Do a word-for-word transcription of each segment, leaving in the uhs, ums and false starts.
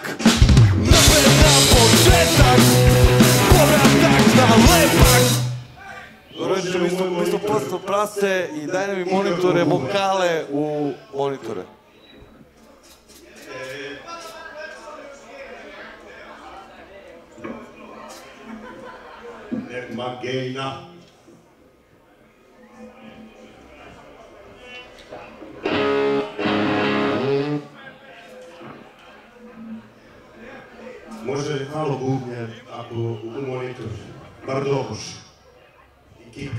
napred na početak, povratak na lepak. Dođe mi smo, mi smo prosto prase i daj nam mi monitore, vokale u monitore. Nema gejna. Može li malo bubnje ako u monitor, bar dobuš i kik.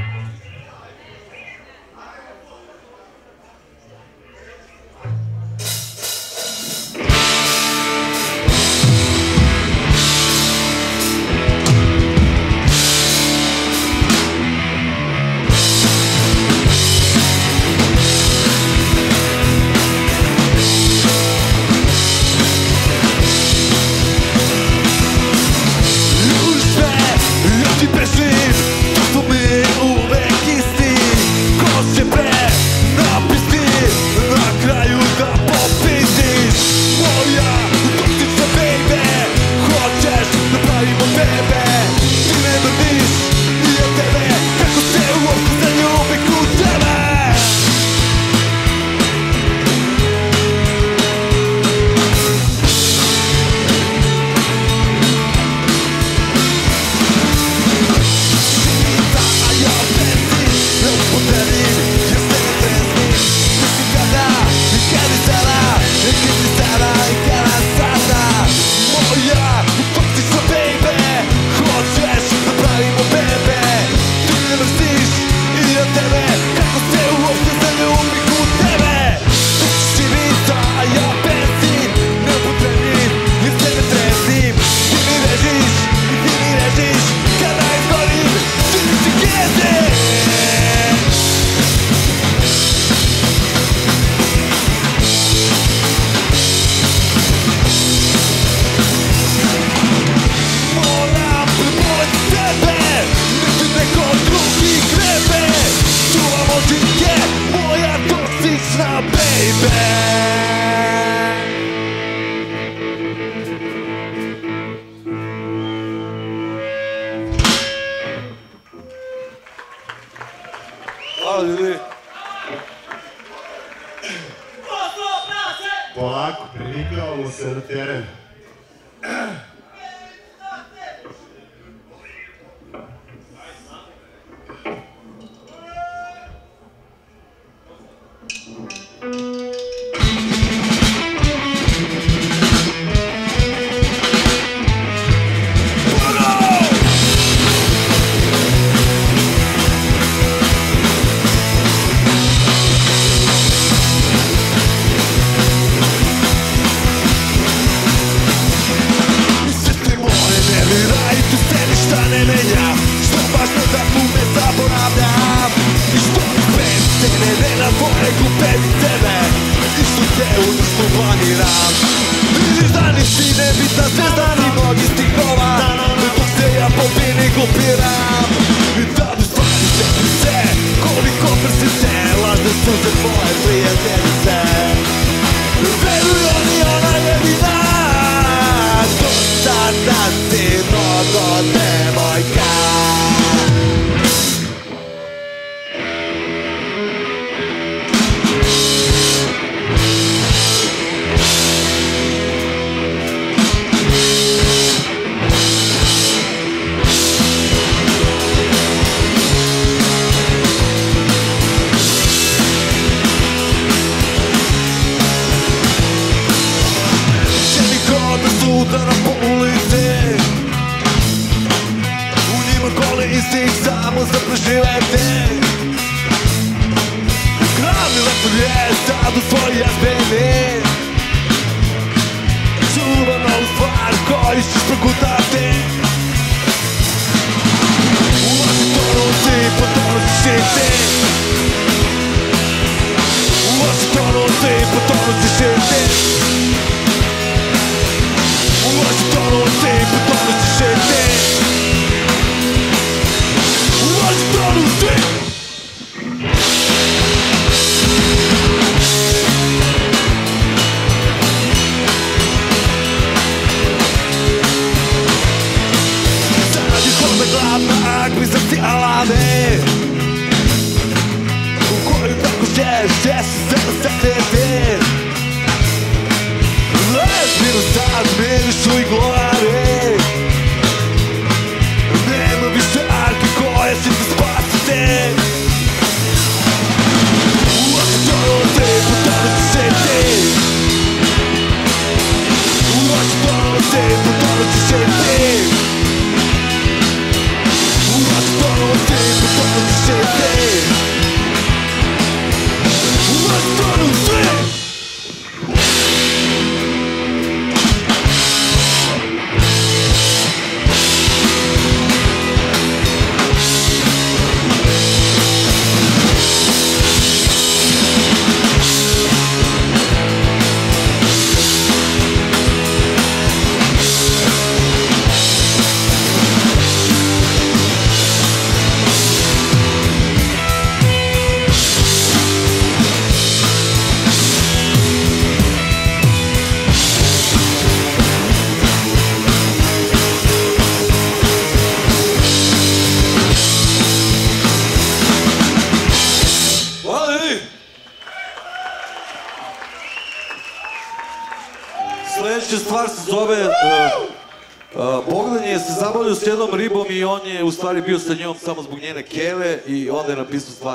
Hvala ljudi. Polako, privikavamo se na teren. Prazne su i glave, nema više arke koja će te spasiti. Očitavalo se, potano će se ti. Očitavalo se, potano će se ti. Očitavalo se, potano će se ti. Očitavalo se. Sljedeća stvar se zove uh, uh, Bogdan je se zabavljao s jednom ribom i on je u stvari bio sa njom samo zbog njene keve i onda je napisao stvar.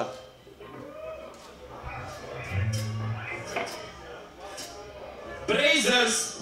Brazers!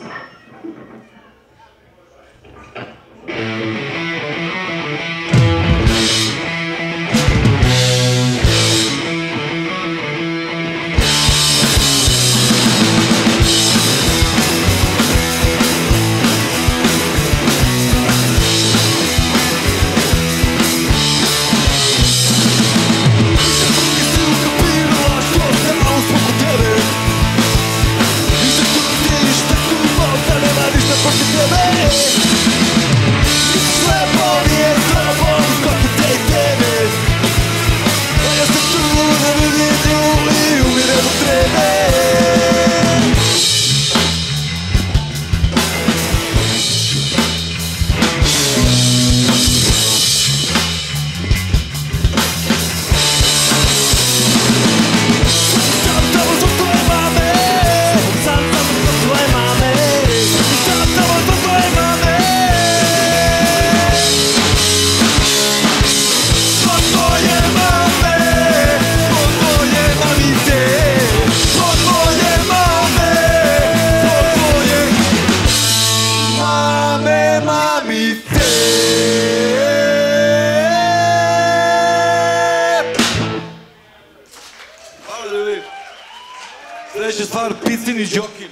Sljedeća stvar, Picin i Đokin.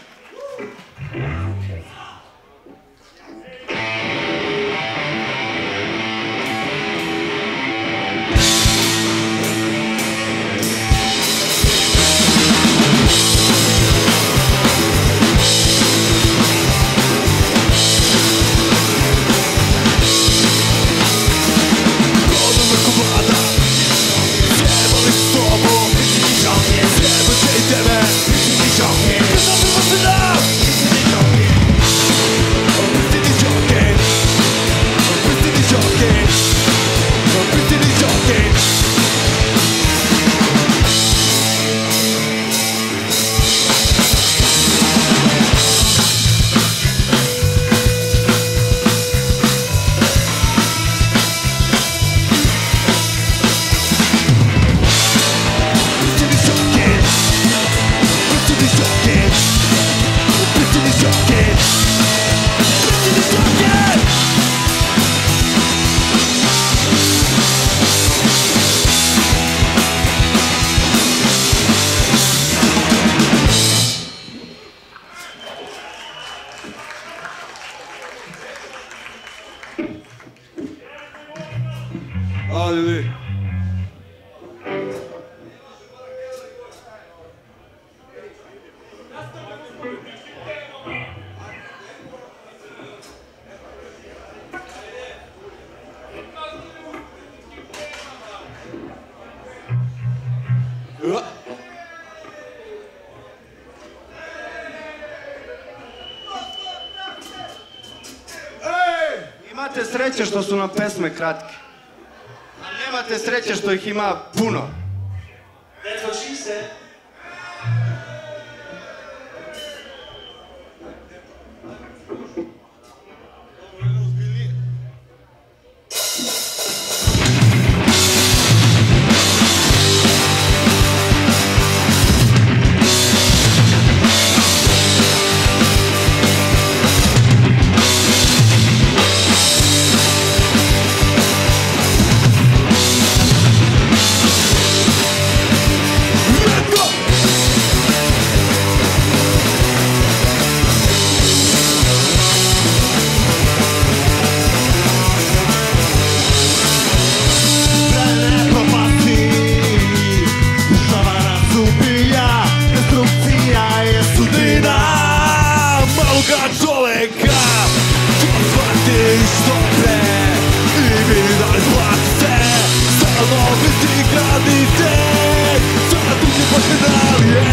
Ali Imate sreće što su nam pesme kratke. A nemate sreće što ih ima puno. That's what she said. shvatiš što pre i vidi da li splati se. Stalno biti gradite, sada tu će počne dalje.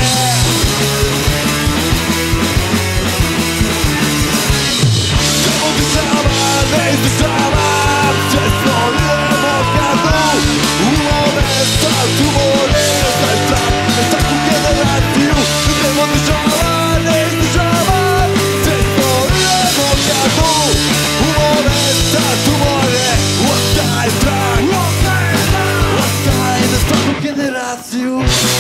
Samo dešava, ne izdržavam, često idemo kadu. U momenta tu more, taj strah na svaku generaciju. Samo dešava, ne izdržavam, često idemo kadu. U momenta tu more, ostaje strah, ostaje na svaku generaciju.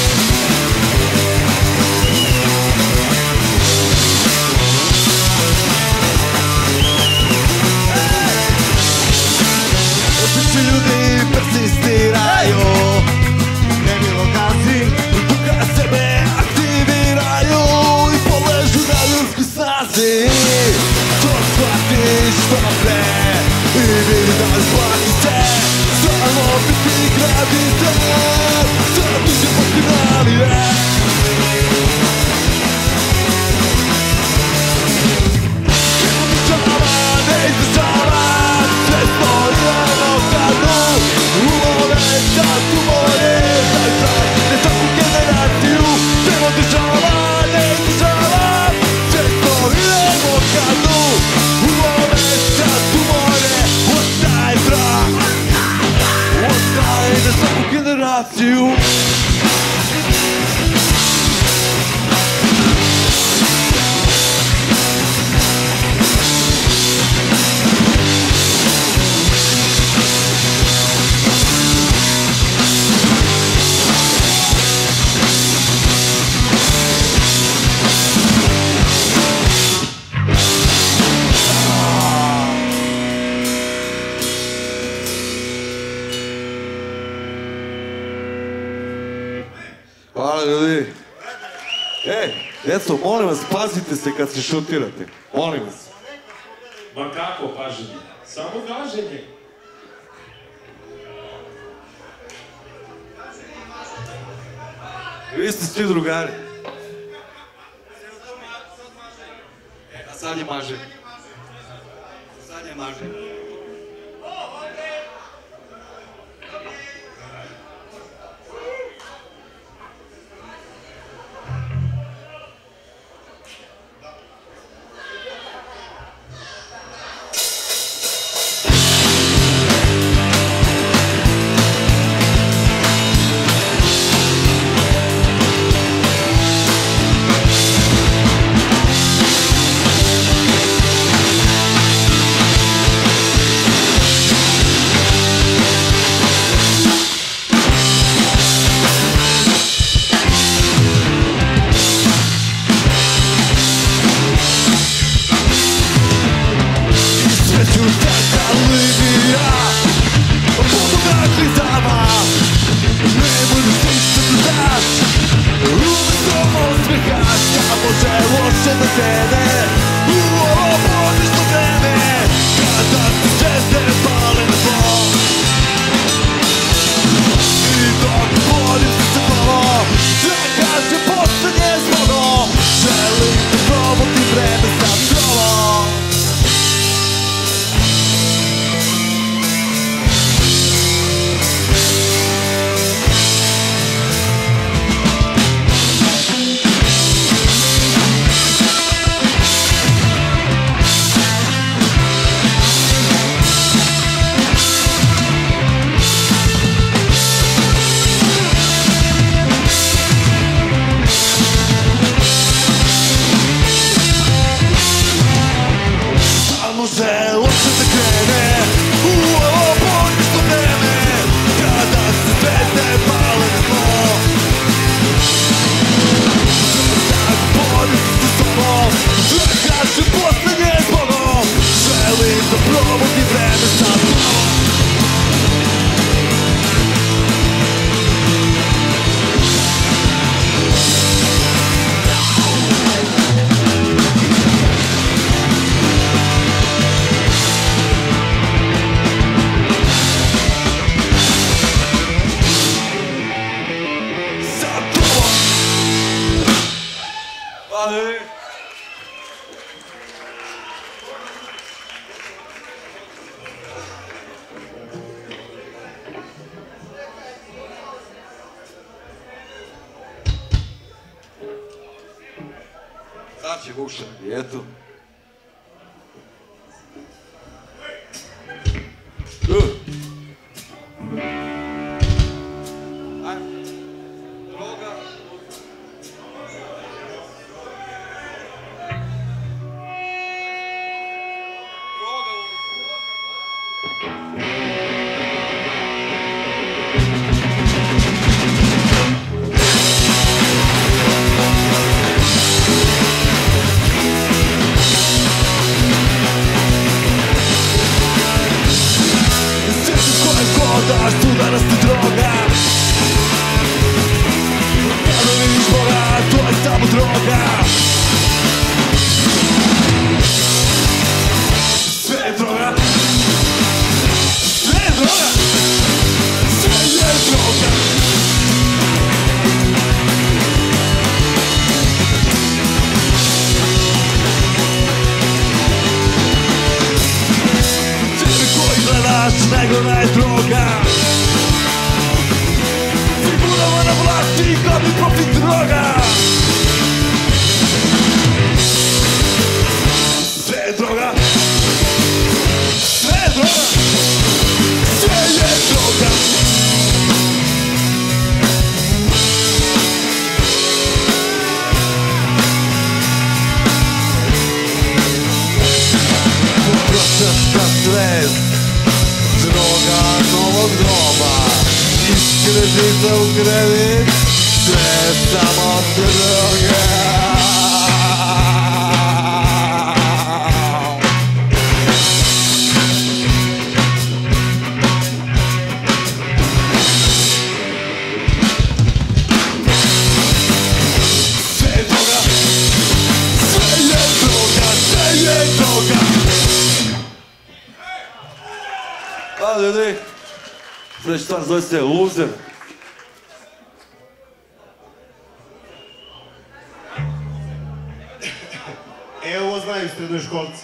Otići ljudi persistiraju, nemilo gazi, duga sebe aktiviraju i poležu na ljudskoj snazi. To shvatiš što pre i vidi da li splati se. Stalno biti gradite, sada tu će početi dalje. Nemo dešava, ne izdržava, često idemo kadu. U momenta tu more, taj strah na svaku generaciju. Nemo dešava, ne izdržava, često idemo kadu. U momenta tu more, ostaje strah, ostaje na svaku generaciju. Hvala ljudi. Ej, djeco, molim vas, pazite se kad se šutirate. Molim vas. Ma kako paženje? Samo gaženje. Vi ste svi drugari. E, a sad je maže. Sad je maže. će Vukša na dijetu. Hvala ljudi. Sljedeći stvar zove se Loser. E, ovo znaju srednjoškolci.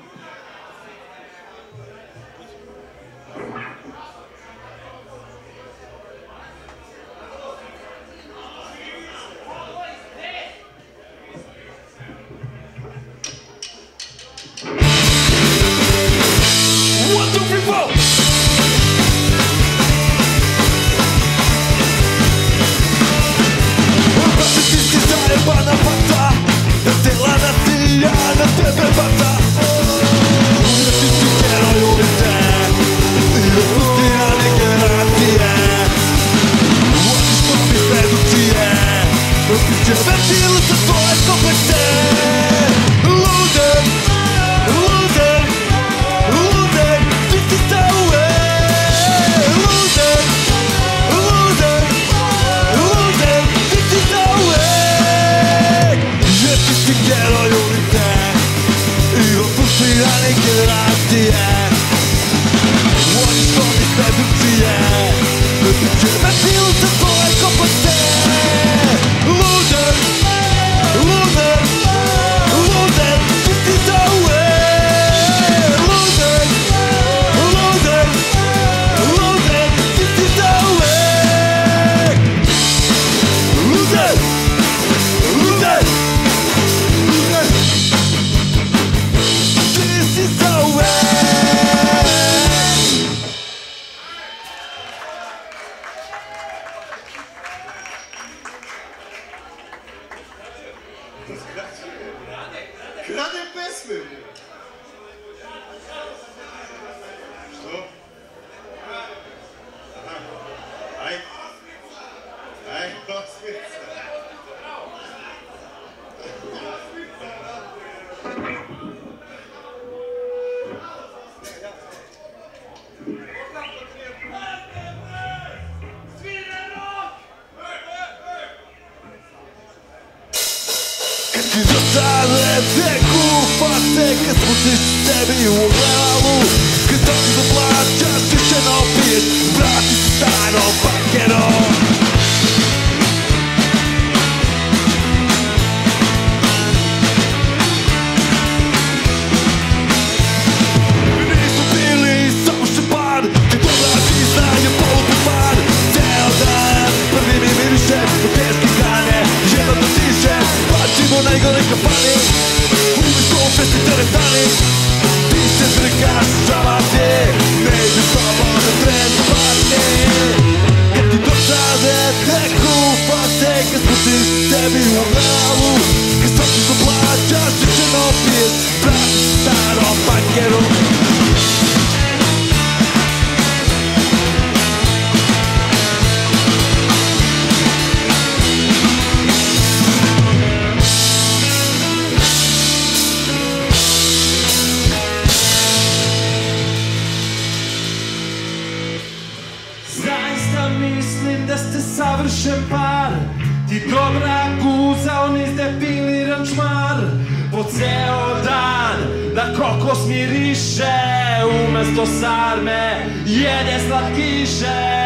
One, two, three, four! Zajebana fata, htjela da ti ja na tebe bata. Uvijek ti si heroj ulice i opustirane generacije. Vodiš novi seducije, ostiće ventil za tvoje komplekse. Loser, loser, loser, ti si za uvek. Loser, loser, loser, ti si za uvek. Jer ti si heroj ulice i opustirane generacije. Vodiš novi seducije, ostiće ventil za tvoje komplekse. Loser, loser, loser, ti si za uvek. Loser, loser, loser, ti si za uvek. Loser, loser, loser, ti si za uvek. Krade pesme! Što? Aha. Aj. Aj, osmijeh se. Kad ti dostane teku fate, kad spustiš sebi u glavu, kad dođeš da plaćaš više na opis, vrati se starom bankerom. Nisu bili samo šepan, te dobra pizna je polubuman. Ceo dan prvi mi miriše u teške grane, jedno da tiše, plaćimo najgore kafani. da ste savršen par. Ti dobra guza, on izdepiliran čmar. Po ceo dan na kokos miriše, umesto sarme jede slatkiše.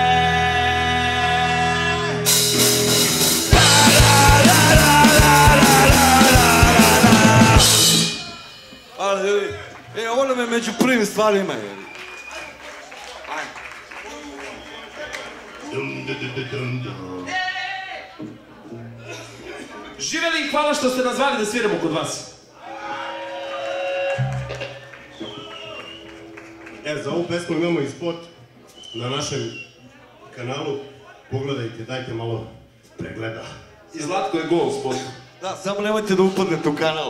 Ali ljudi, e, ovo nam je među prvim stvarima. Živeli i hvala što ste nas zvali da sviramo kod vas. E, za ovu pesmu imamo i spot na našem kanalu. Pogledajte, dajte malo pregleda. I Zlatko je gol spot. Da, samo nemojte da upadnete u kanal.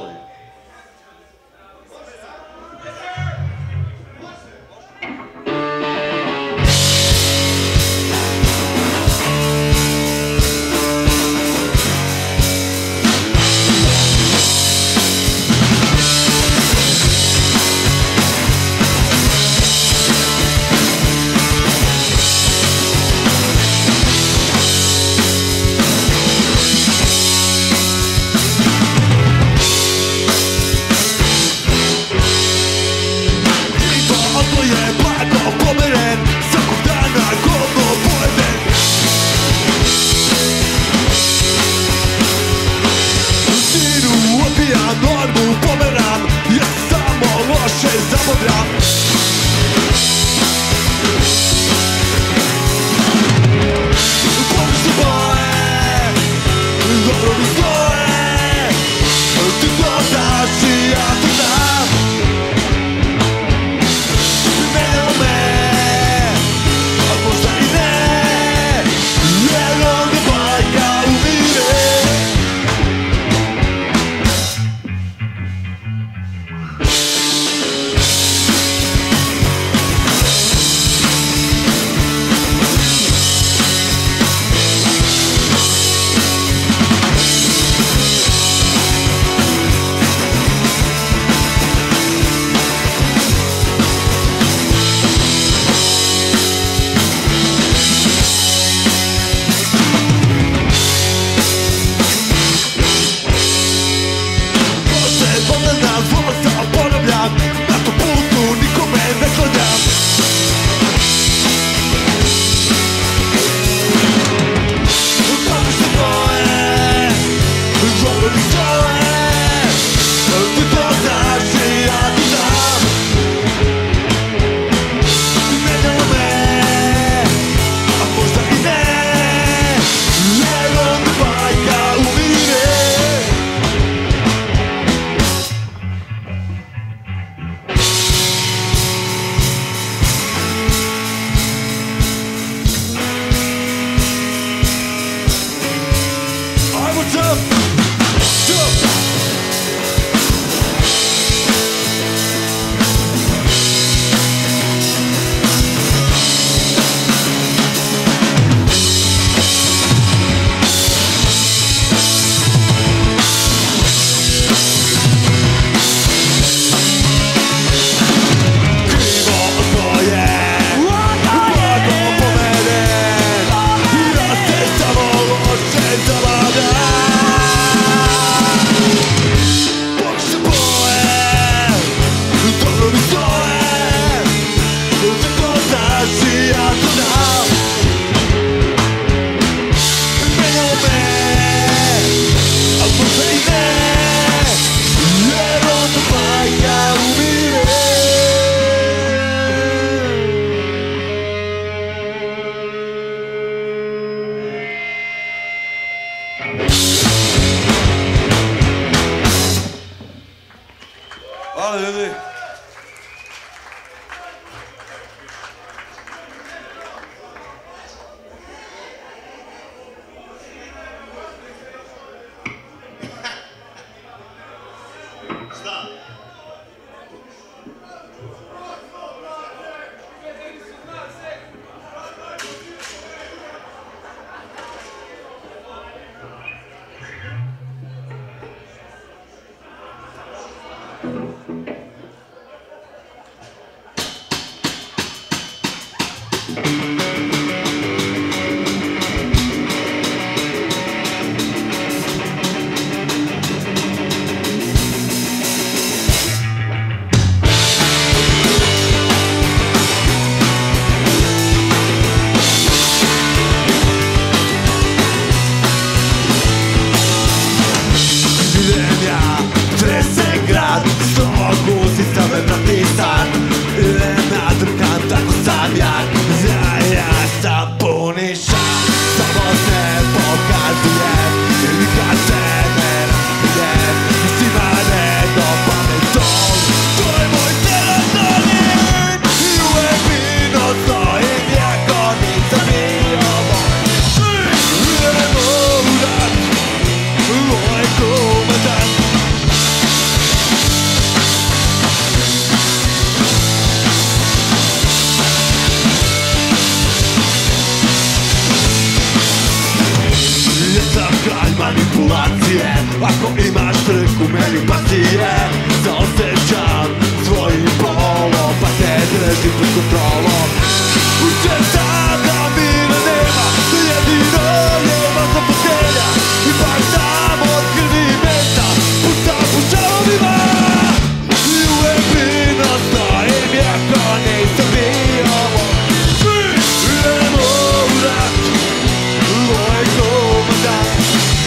u meni pasije, zaosjećam svojim bolom, pa te držim pod kontrolom. Uče sada mira nema, to jedino je vaša fotelja i baš tamo od krvi meta, puta po šalovima. I uvek mi nastajem, jako nisam bio ovo. Idemo u rat, moj komandant.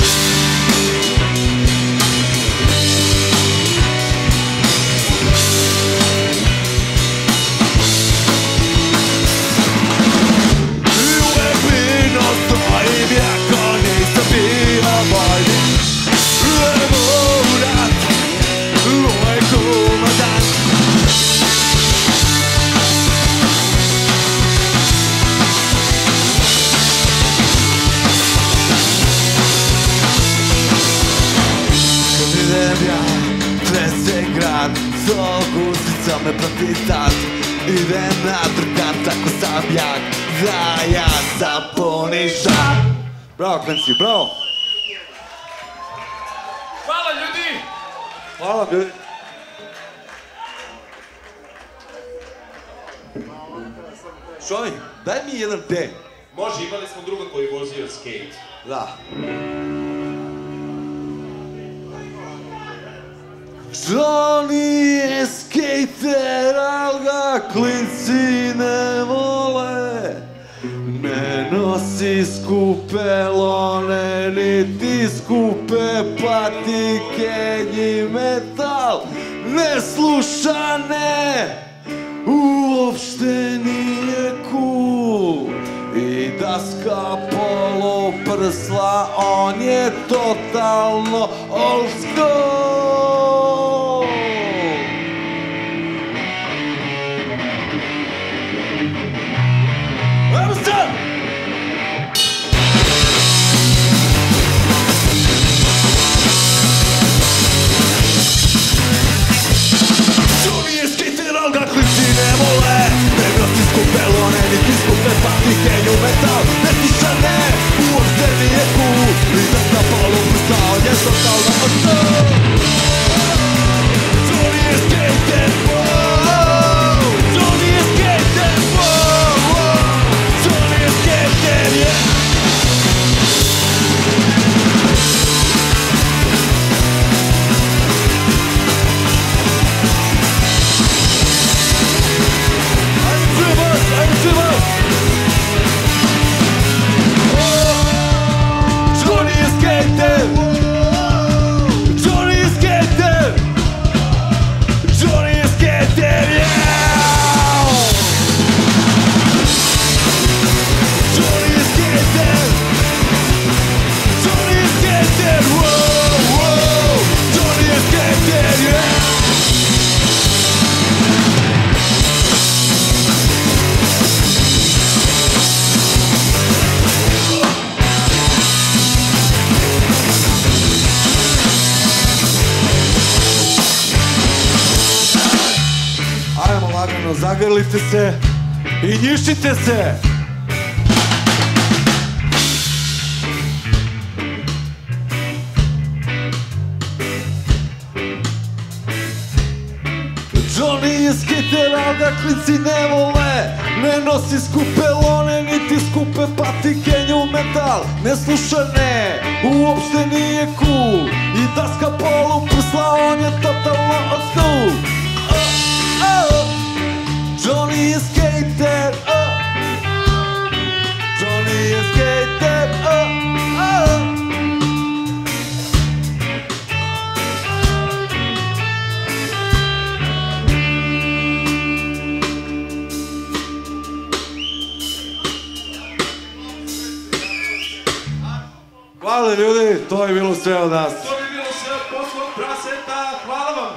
Me protitat, idem na trkat, tako sam jak, da ja sam ponižan. Bravo, Klenci, bravo! Hvala ljudi! Hvala, ljudi! Šovi, daj mi jedan te. Može, imali smo druga koji vozio skate. Da. Johnny je skater, al ga klinci ne vole. Ne nosi skupe lone, niti skupe patike, ni metal ne sluša, ne, uopšte nije cool. I daska polo prsla, on je totalno old school. Ajmo sad! Johnny je skater, al ga klinci ne vole. Ne nosi skupe lone, niti skupe patike, nju metal ne sluša, ne, uopšte nije cool. I daska polo prsla, on je totalno old school. Johnny je skater, wow! Johnny je skater, wow! Johnny je skater, yeah! Ajmo čuvaš, ajmo čuvaš! Johnny je skater! Johnny je skater! Johnny je skater, yeah! Johnny je skater! Johnny je skater, wow, wow! Johnny je skater, yeah! Ajmo lagano, zagrlite se i njišite se! Johnny je skater, al ga klinci ne vole. Ne nosi skupe lone, niti skupe patike, nju metal ne sluša, ne, uopšte nije cool. I daska polu prsla, on je totalno old school. Oh, oh. Johnny je skater, oh. Johnny je skater, oh, oh. Hvala ljudi, to je bilo sve od nas. To bi bilo sve od poslog praseta, hvala vam!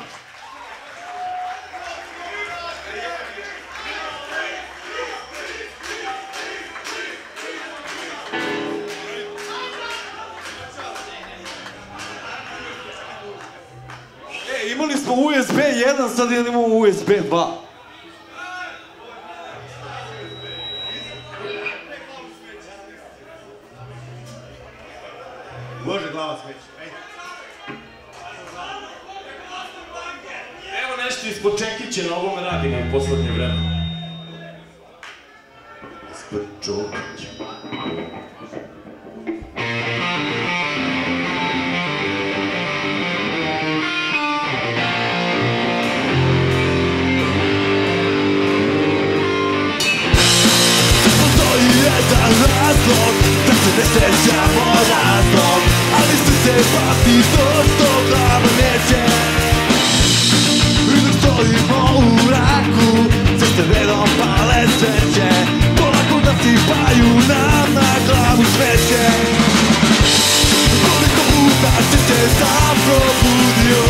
E, imali smo U S B jedan, sad imamo U S B dva. Može glava smeće, ajde. u poslednje vreme. Ispred Čokić. Jedan razlog, da se ne sjećamo razlog, ali svi se pati što što glava neće. I dok stojimo u mraku, ceste redom pale sveće, polako nasipaju nam na glavu smeće. Koliko puta si se sam probudio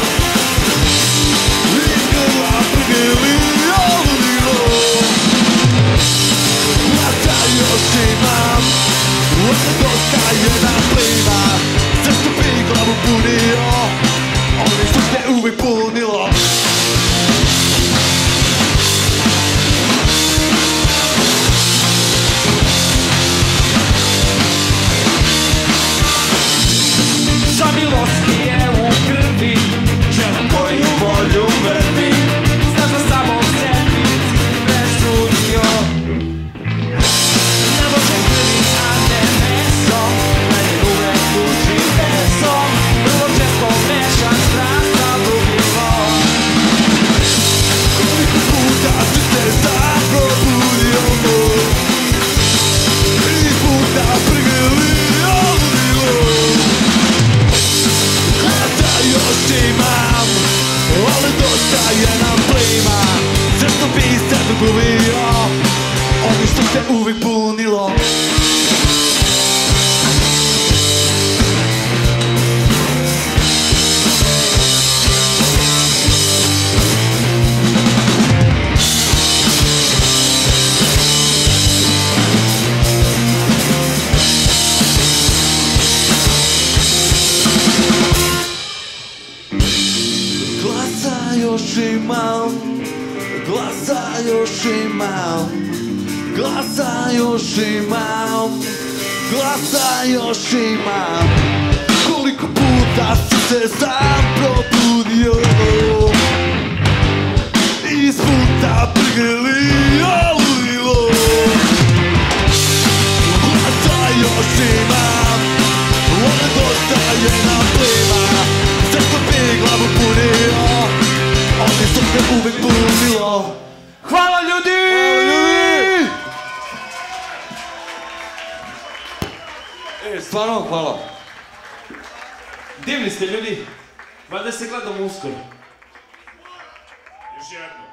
iz grla prigrlio ludilo. Glasa još imam, ovdje dosta jedna plima, zašto bi glavu punio, oni su se uvijek punilo. Samilost mi je u krvi, žena koju volju vrvi, znaš da samo sebi presudio. Ne može krvi, a ne mesom, meni uvek tuži pesom, vrlo često mešam strah sa ljubimom. Koliko puta si se sam probudio, tri puta prigrlio ludilo. Glasa još imam, ali dosta je nam plima, zašto bi se dogubio, oni što se uvijek punilo. Glasa još imam, glasa još imam, glasa još imam, glasa još imam. Koliko puta si se sam probudio, iz puta prigrlio ludilo. Glasa još imam, ovdje dosta je nam plima, zašto bi glavu punio, oni što se uvijek punilo. Hvala ljudi! E, stvarno hvala. Divni ste ljudi. Valjda se gledamo uskoro. Još jedno.